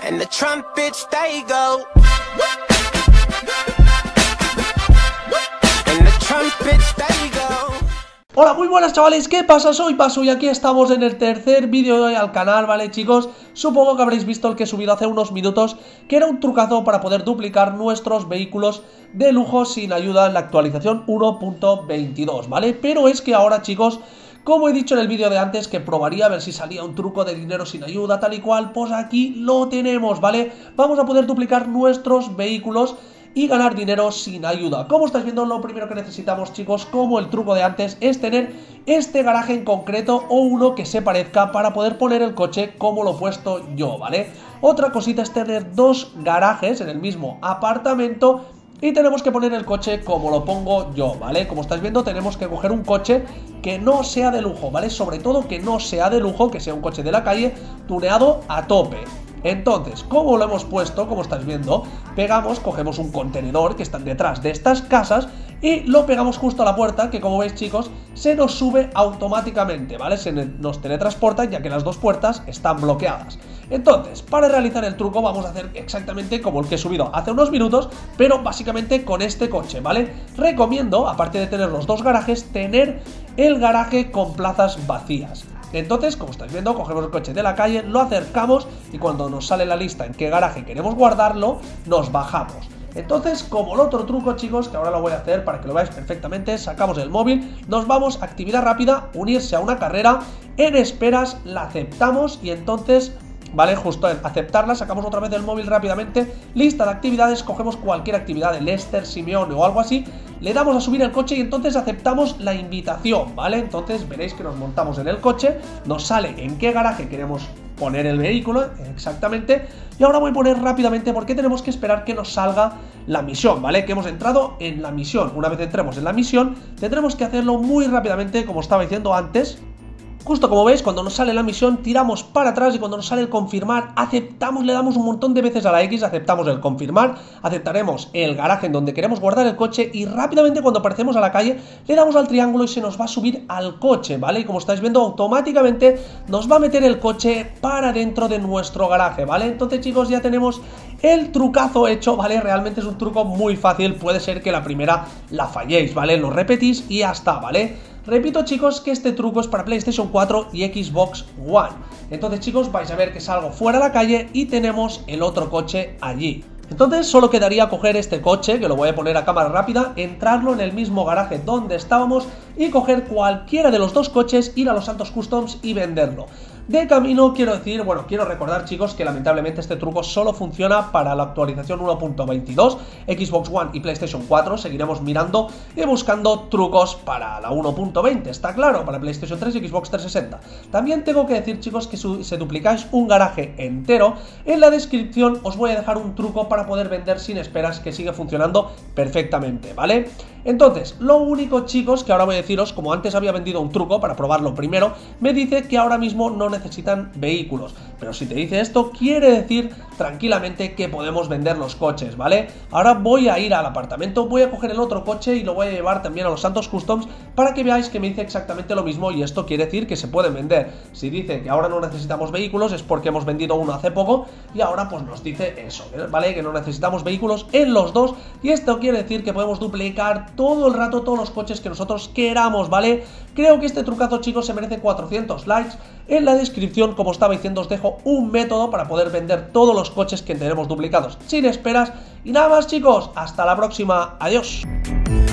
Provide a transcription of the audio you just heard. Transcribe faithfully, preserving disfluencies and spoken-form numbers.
and the trumpets they go, and the trumpets they go. Hola, muy buenas chavales, ¿qué pasa? Soy Paso y aquí estamos en el tercer vídeo de hoy al canal, ¿vale chicos? Supongo que habréis visto el que he subido hace unos minutos, que era un trucazo para poder duplicar nuestros vehículos de lujo sin ayuda en la actualización uno punto veintidós, ¿vale? Pero es que ahora chicos, como he dicho en el vídeo de antes que probaría a ver si salía un truco de dinero sin ayuda tal y cual, pues aquí lo tenemos, ¿vale? Vamos a poder duplicar nuestros vehículos y ganar dinero sin ayuda. Como estáis viendo, lo primero que necesitamos chicos, como el truco de antes, es tener este garaje en concreto o uno que se parezca para poder poner el coche como lo he puesto yo, ¿vale? Otra cosita es tener dos garajes en el mismo apartamento y tenemos que poner el coche como lo pongo yo, ¿vale? Como estáis viendo, tenemos que coger un coche que no sea de lujo, ¿vale? Sobre todo que no sea de lujo, que sea un coche de la calle tuneado a tope. Entonces, como lo hemos puesto, como estáis viendo, pegamos, cogemos un contenedor que están detrás de estas casas y lo pegamos justo a la puerta, que como veis chicos, se nos sube automáticamente, ¿vale? Se nos teletransporta ya que las dos puertas están bloqueadas. Entonces, para realizar el truco vamos a hacer exactamente como el que he subido hace unos minutos, pero básicamente con este coche, ¿vale? Recomiendo, aparte de tener los dos garajes, tener el garaje con plazas vacías. Entonces, como estáis viendo, cogemos el coche de la calle, lo acercamos y cuando nos sale la lista en qué garaje queremos guardarlo, nos bajamos. Entonces, como el otro truco, chicos, que ahora lo voy a hacer para que lo veáis perfectamente, sacamos el móvil, nos vamos a actividad rápida, unirse a una carrera, en esperas la aceptamos y entonces, vale, justo en aceptarla, sacamos otra vez el móvil rápidamente, lista de actividades, cogemos cualquier actividad de Lester, Simeone o algo así, le damos a subir el coche y entonces aceptamos la invitación, ¿vale? Entonces veréis que nos montamos en el coche, nos sale en qué garaje queremos poner el vehículo exactamente y ahora voy a poner rápidamente porque tenemos que esperar que nos salga la misión, ¿vale? Que hemos entrado en la misión. Una vez entremos en la misión tendremos que hacerlo muy rápidamente, como estaba diciendo antes. Justo como veis, cuando nos sale la misión, tiramos para atrás y cuando nos sale el confirmar, aceptamos, le damos un montón de veces a la X, aceptamos el confirmar, aceptaremos el garaje en donde queremos guardar el coche y rápidamente cuando aparecemos a la calle, le damos al triángulo y se nos va a subir al coche, ¿vale? Y como estáis viendo, automáticamente nos va a meter el coche para dentro de nuestro garaje, ¿vale? Entonces chicos, ya tenemos el trucazo hecho, ¿vale? Realmente es un truco muy fácil, puede ser que la primera la falléis, ¿vale? Lo repetís y ya está, ¿vale? Repito chicos que este truco es para PlayStation cuatro y Xbox One. Entonces chicos vais a ver que salgo fuera a la calle y tenemos el otro coche allí. Entonces solo quedaría coger este coche, que lo voy a poner a cámara rápida, entrarlo en el mismo garaje donde estábamos y coger cualquiera de los dos coches, ir a los Santos Customs y venderlo. De camino quiero decir, bueno, quiero recordar chicos que lamentablemente este truco solo funciona para la actualización uno punto veintidós, Xbox One y PlayStation cuatro, seguiremos mirando y buscando trucos para la uno punto veinte, está claro, para PlayStation tres y Xbox trescientos sesenta. También tengo que decir chicos que si duplicáis un garaje entero, en la descripción os voy a dejar un truco para poder vender sin esperas que sigue funcionando perfectamente, ¿vale? Entonces, lo único chicos que ahora voy a deciros, como antes había vendido un truco para probarlo primero, me dice que ahora mismo no necesitan vehículos, pero si te dice esto quiere decir tranquilamente que podemos vender los coches, ¿vale? Ahora voy a ir al apartamento, voy a coger el otro coche y lo voy a llevar también a los Santos Customs para que veáis que me dice exactamente lo mismo y esto quiere decir que se pueden vender. Si dice que ahora no necesitamos vehículos es porque hemos vendido uno hace poco y ahora pues nos dice eso, ¿vale? Que no necesitamos vehículos en los dos y esto quiere decir que podemos duplicar todo el rato todos los coches que nosotros queramos, ¿vale? Creo que este trucazo chicos se merece cuatrocientos likes. En la descripción, como estaba diciendo, os dejo un método para poder vender todos los coches que tenemos duplicados sin esperas. Y nada más chicos, hasta la próxima, adiós.